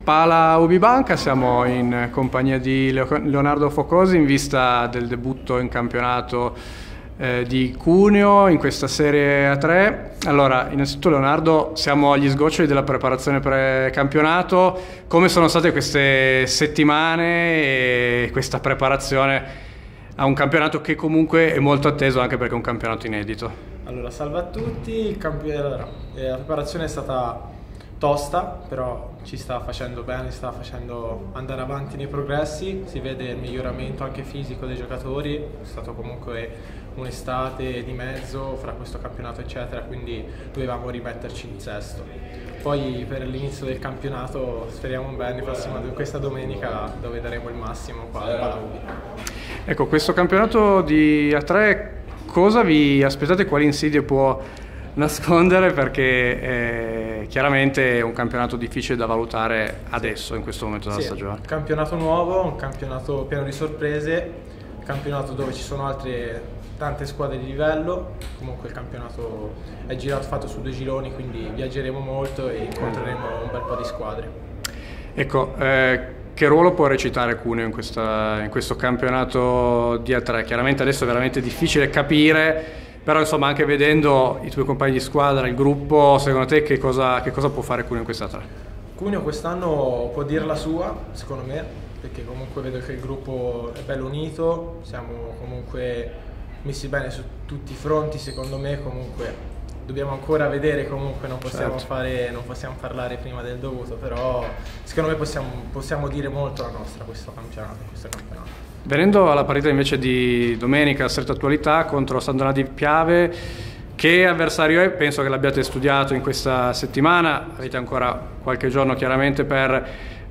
Pala UbiBanca, siamo in compagnia di Leonardo Focosi in vista del debutto in campionato di Cuneo in questa Serie A3. Allora, innanzitutto Leonardo, siamo agli sgoccioli della preparazione pre-campionato. Come sono state queste settimane e questa preparazione a un campionato che comunque è molto atteso anche perché è un campionato inedito? Allora, salve a tutti, la preparazione è stata tosta, però ci sta facendo bene, sta facendo andare avanti nei progressi, si vede il miglioramento anche fisico dei giocatori, è stato comunque un'estate di mezzo fra questo campionato eccetera, quindi dovevamo rimetterci in sesto. Poi per l'inizio del campionato speriamo bene, questa domenica dove daremo il massimo qua al Pala Ubi. Ecco, questo campionato di A3 cosa vi aspettate, quali insidie può nascondere, perché chiaramente è un campionato difficile da valutare adesso, in questo momento della stagione. Un campionato nuovo, un campionato pieno di sorprese, un campionato dove ci sono tante squadre di livello. Comunque il campionato è fatto su 2 gironi, quindi viaggeremo molto e incontreremo un bel po' di squadre. Ecco, che ruolo può recitare Cuneo in questo campionato di A3? Chiaramente adesso è veramente difficile capire, però insomma anche vedendo i tuoi compagni di squadra, il gruppo, secondo te che cosa può fare Cuneo in questa A3? Cuneo quest'anno può dire la sua, secondo me, perché comunque vedo che il gruppo è bello unito, siamo comunque messi bene su tutti i fronti, secondo me. Comunque dobbiamo ancora vedere, comunque non possiamo parlare prima del dovuto, però secondo me possiamo dire molto la nostra questo campionato. Venendo alla partita invece di domenica, stretta attualità, contro San Donato di Piave, che avversario è? Penso che l'abbiate studiato in questa settimana, avete ancora qualche giorno chiaramente per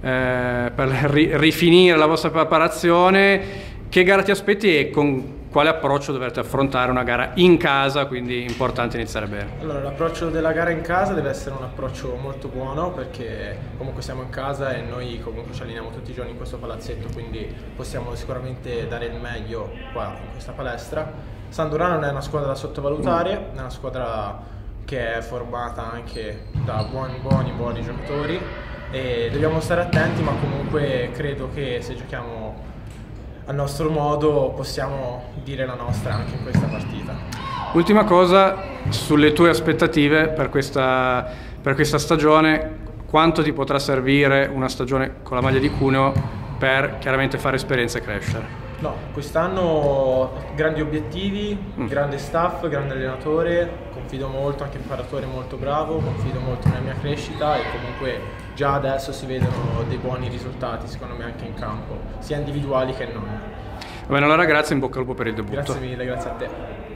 rifinire la vostra preparazione. Che gara ti aspetti e con quale approccio dovrete affrontare una gara in casa, quindi importante iniziare bene? Allora, l'approccio della gara in casa deve essere un approccio molto buono, perché comunque siamo in casa e noi comunque ci alleniamo tutti i giorni in questo palazzetto, quindi possiamo sicuramente dare il meglio qua in questa palestra. San Donato non è una squadra da sottovalutare, è una squadra che è formata anche da buoni giocatori e dobbiamo stare attenti, ma comunque credo che se giochiamo al nostro modo possiamo dire la nostra anche in questa partita. Ultima cosa, sulle tue aspettative per questa stagione, quanto ti potrà servire una stagione con la maglia di Cuneo per chiaramente fare esperienza e crescere? No, quest'anno grandi obiettivi, grande staff, grande allenatore, confido molto, anche imperatore molto bravo, confido molto nella mia crescita e comunque già adesso si vedono dei buoni risultati secondo me anche in campo, sia individuali che non. Va bene, allora grazie, in bocca al lupo per il debutto. Grazie mille, grazie a te.